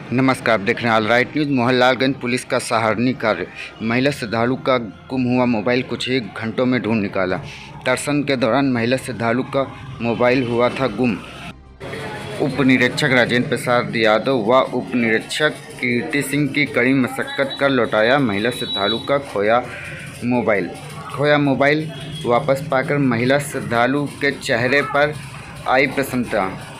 नमस्कार, आप देख रहे हैं all right news. Mohanlalganj police का सराहनीय कार्य। महिला श्रद्धालु का गुम हुआ मोबाइल कुछ ही घंटों में ढूंढ निकाला। दर्शन के दौरान महिला श्रद्धालु का मोबाइल हुआ था गुम। उप निरीक्षक राजेंद्र प्रसाद यादव व उप निरीक्षक कीर्ति सिंह की कड़ी मशक्कत कर लौटाया महिला श्रद्धालु का खोया मोबाइल वापस पाकर महिला श्रद्धालु के चेहरे पर आई प्रसन्नता।